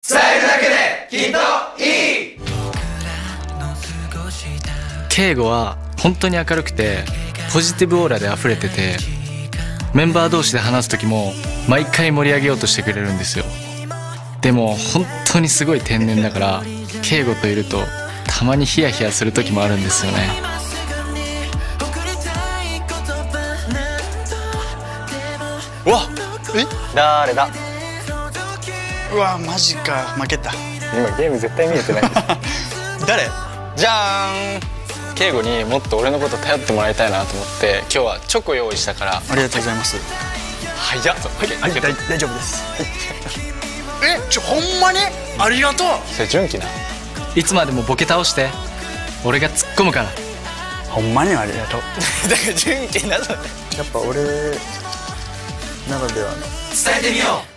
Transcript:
伝えるだけできっといい。 圭吾は本当に明るくてポジティブオーラで溢れてて、メンバー同士で話す時も毎回盛り上げようとしてくれるんですよ。でも本当にすごい天然だから、圭吾といるとたまにヒヤヒヤする時もあるんですよね。 うわ、誰だ。 うわマジか、負けた。 今ゲーム絶対見えてない誰？ じゃーん。圭吾にもっと俺のこと頼ってもらいたいなと思って今日はチョコ用意したから。 ありがとうございます。 早っ。 はい、大丈夫です。ほんまにありがとう。 それ純喜な。 いつまでもボケ倒して俺が突っ込むから。 ほんまにありがとう。 だから純喜なの。 やっぱ俺ならではの伝えてみよう。